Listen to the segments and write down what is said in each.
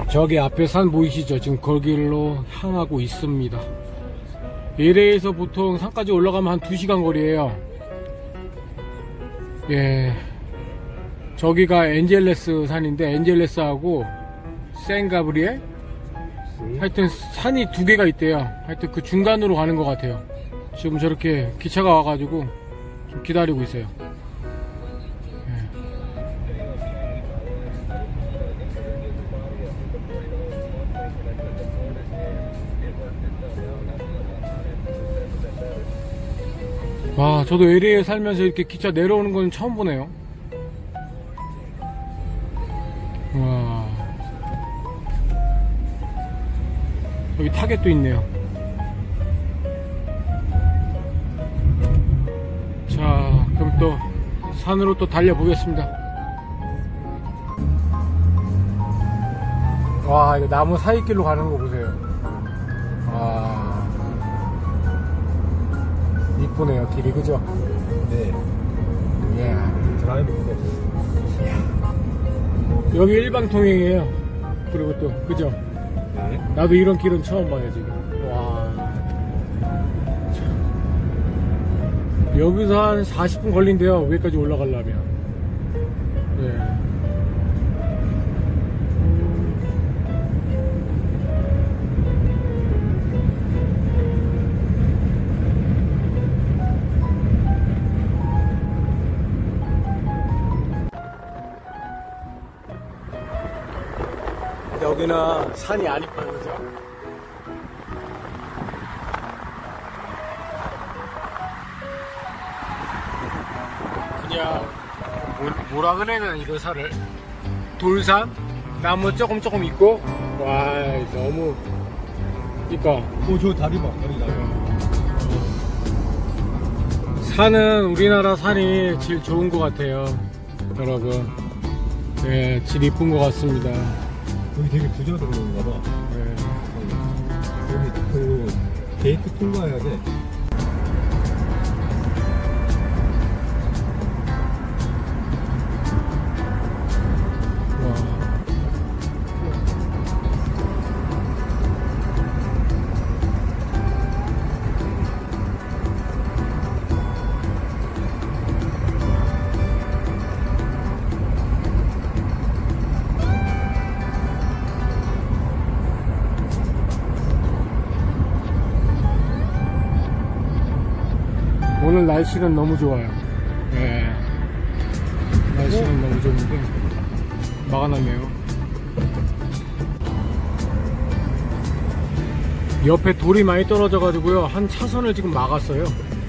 저기 앞에 산 보이시죠? 지금 거길로 향하고 있습니다. LA에서 보통 산까지 올라가면 한 2시간 거리에요. 예, 저기가 엔젤레스 산인데, 엔젤레스하고 샌가브리엘? 하여튼 산이 2개가 있대요. 하여튼 그 중간으로 가는 것 같아요. 지금 저렇게 기차가 와가지고 좀 기다리고 있어요. 와, 저도 LA에 살면서 이렇게 기차 내려오는 건 처음 보네요. 와, 여기 타겟도 있네요. 자, 그럼 또 산으로 또 달려보겠습니다. 와, 이거 나무 사이길로 가는 거 보세요. 와, 이쁘네요, 길이. 그죠? 네. 예. 드라이브 코스. 여기 일방통행이에요. 그리고 또, 그죠? 네. 나도 이런 길은 처음 봐요, 지금. 와. 참. 여기서 한 40분 걸린대요, 위에까지 올라가려면. 예. 여기는 산이 안 이뻐요, 그죠? 그냥 뭐라 그래야 이거 산을? 돌산? 나무 조금 있고, 와, 너무, 그니까. 저 다리 봐, 다리 나요. 산은 우리나라 산이 제일 좋은 것 같아요, 여러분. 네, 질 이쁜 것 같습니다. 여기 되게 부자들어 그런가 봐. 네. 여기 그 게이트 통과해야 돼. 오늘 날씨는 너무 좋아요. 네. 날씨는 너무 좋은데 막아놨네요. 옆에 돌이 많이 떨어져 가지고요, 한 차선을 지금 막았어요.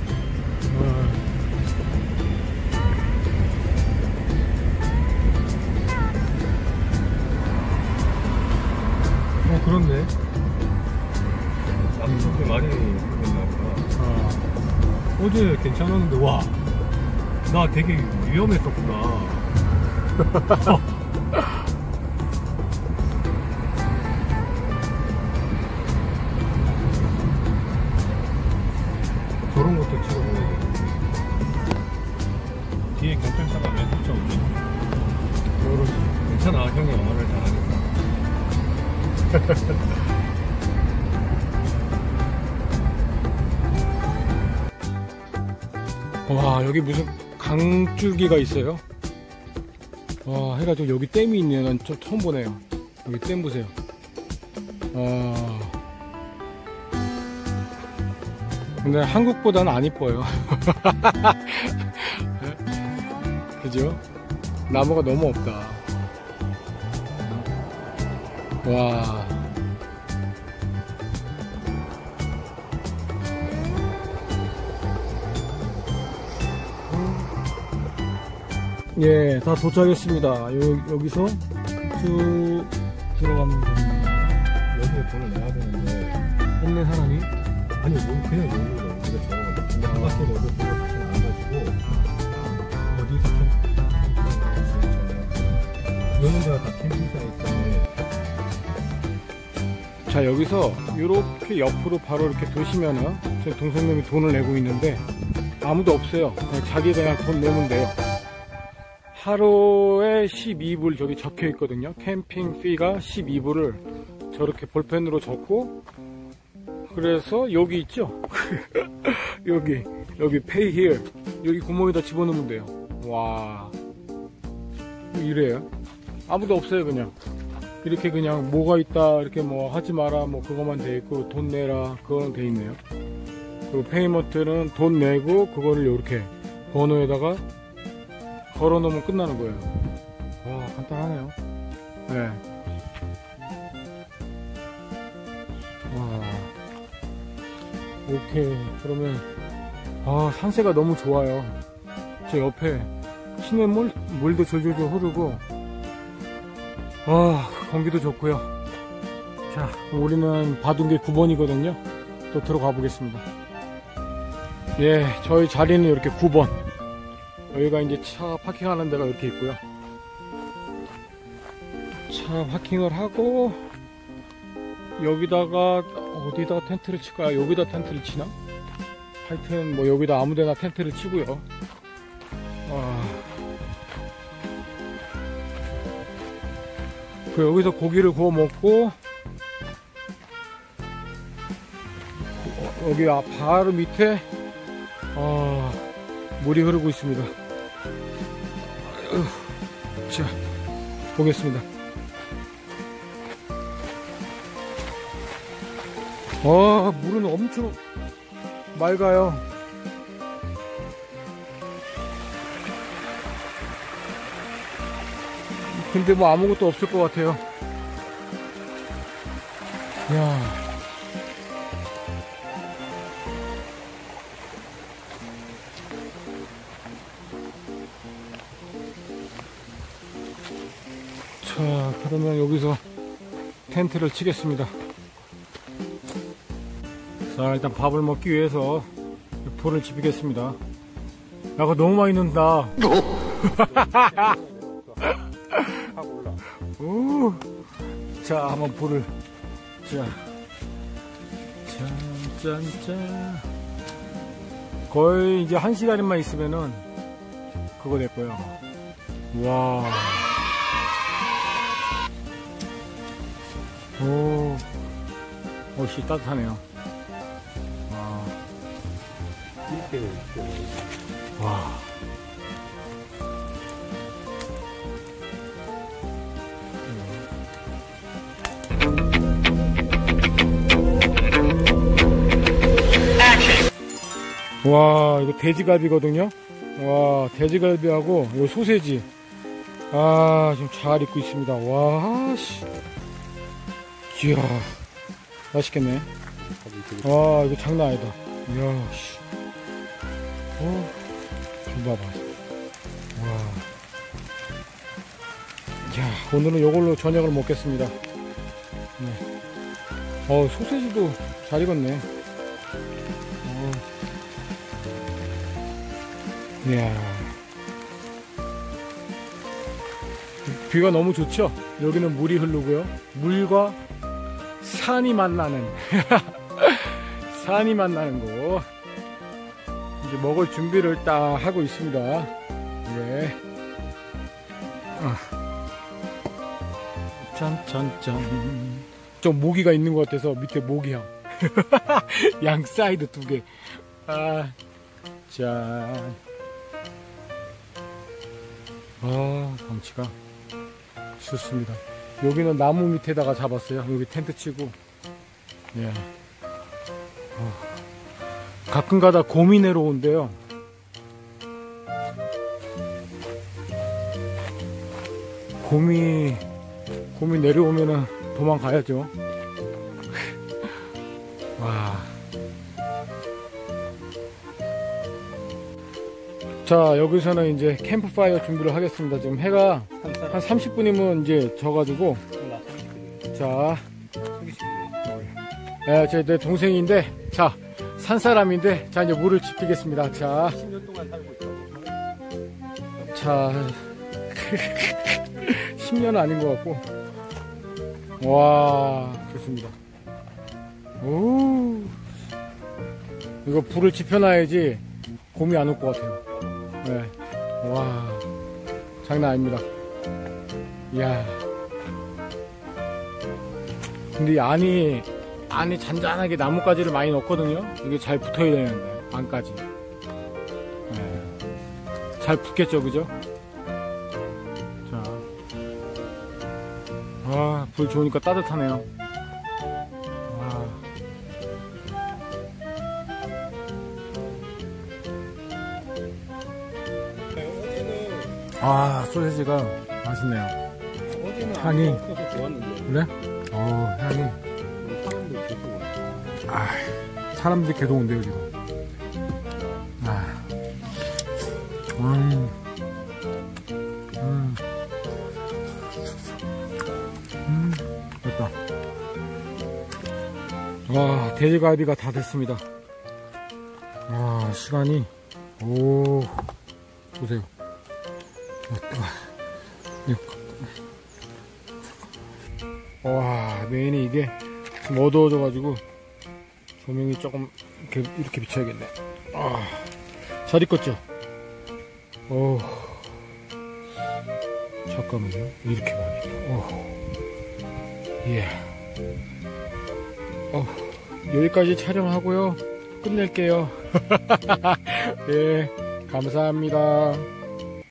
그렇네. 남쪽에 많이 그랬나 보다. 어제 괜찮았는데, 와, 나 되게 위험했었구나. 저런 것도 찍어줘야 돼. 뒤에 경찰차가 왜 쫓아오지? 괜찮아, 형이 영어를 잘하니까. 와, 여기 무슨 강줄기가 있어요. 와, 해가지고 여기 댐이 있네요. 난 저 처음 보네요. 여기 댐 보세요. 근데 한국보다는 안 이뻐요. 그죠? 나무가 너무 없다. 와. 예, 다 도착했습니다. 여기서 쭉 들어가면 됩니다. 여기에 돈을 내야 되는데. 했네, 사람이? 아니, 그냥 여기로 우리가 정하거든. 근데 한 바퀴 넣어서 다시 나와가지고, 어디서 이런 데가 다 캠핑카 있잖아요. 자, 여기서 이렇게 옆으로 바로 이렇게 도시면은, 제 동생님이 돈을 내고 있는데, 아무도 없어요. 그냥 자기 그냥 돈 내면 돼요. 하루에 12불 저기 적혀 있거든요. 캠핑 피가 12불을 저렇게 볼펜으로 적고, 그래서 여기 있죠. 여기 pay here, 여기 구멍에다 집어넣으면 돼요. 와, 이래요. 아무도 없어요. 그냥 이렇게 그냥 뭐가 있다 이렇게 뭐 하지 마라 뭐 그것만 돼 있고, 돈 내라 그거는 돼 있네요. 그리고 페이먼트는 돈 내고 그거를 이렇게 번호에다가 걸어 놓으면 끝나는 거예요. 와, 간단하네요. 네. 와, 오케이. 그러면 산세가 너무 좋아요. 저 옆에 시냇물도 졸졸 흐르고, 공기도 좋고요. 자, 우리는 바둥계 9번이거든요 또 들어가 보겠습니다. 예, 저희 자리는 이렇게 9번. 여기가 이제 차 파킹하는 데가 이렇게 있고요. 차 파킹을 하고, 여기다가 어디다가 텐트를 칠까요? 여기다 텐트를 치나? 하여튼 뭐 여기다 아무데나 텐트를 치고요. 여기서 고기를 구워 먹고, 여기 바로 밑에 물이 흐르고 있습니다. 자, 보겠습니다. 물은 엄청 맑아요. 근데 뭐 아무것도 없을 것 같아요. 이야. 자, 그러면 여기서 텐트를 치겠습니다. 자, 일단 밥을 먹기 위해서 불을 지피겠습니다. 야, 그거 너무 많이 넣는다. 자, 한번 불을. 자, 짠짠짠. 거의 이제 1시간만 있으면은 그거 될 거야. 와. 씨, 따뜻하네요. 와. 와, 이거 돼지갈비거든요. 와, 돼지갈비하고 요 소세지. 지금 잘 익고 있습니다. 와, 씨. 이야, 맛있겠네. 와, 이거 장난 아니다. 이야, 씨. 좀 봐봐. 와. 야, 오늘은 요걸로 저녁을 먹겠습니다. 네. 소세지도 잘 익었네. 이야. 뷰가 너무 좋죠? 여기는 물이 흐르고요. 물과 산이 만나는 산이 만나는 곳. 이제 먹을 준비를 딱 하고 있습니다. 예. 짠짠짠. 좀 모기가 있는 것 같아서 밑에 모기향. 양 사이드 2개. 짠. 경치가 좋습니다. 여기는 나무 밑에다가 잡았어요. 여기 텐트 치고. 예. 가끔가다 곰이 내려온대요. 곰이 내려오면은 도망가야죠. 와. 자, 여기서는 이제 캠프파이어 준비를 하겠습니다. 지금 해가 한 30분이면 이제 져가지고. 자, 내 동생인데, 자, 산 사람인데, 자, 이제 물을 지피겠습니다. 자, 10년 동안 살고 있다고. 자, 10년은 아닌 것 같고. 와, 좋습니다. 오, 이거 불을 지펴놔야지 곰이 안 올 것 같아요. 네. 와, 장난 아닙니다. 이야. 근데 이 안이 잔잔하게 나뭇가지를 많이 넣었거든요. 이게 잘 붙어야 되는데, 안까지. 네. 잘 붙겠죠, 그죠? 자. 아, 불 좋으니까 따뜻하네요. 소세지가 맛있네요. 향이. 그래? 향이. 사람들이 계속 온대요, 지금. 됐다. 돼지갈비가 다 됐습니다. 시간이, 보세요. 메인이 이게 좀 어두워져가지고 조명이 조금 이렇게 비춰야겠네. 잘 익었죠? 잠깐만요. 이렇게 많이. 예. 여기까지 촬영하고요. 끝낼게요. 예. 감사합니다.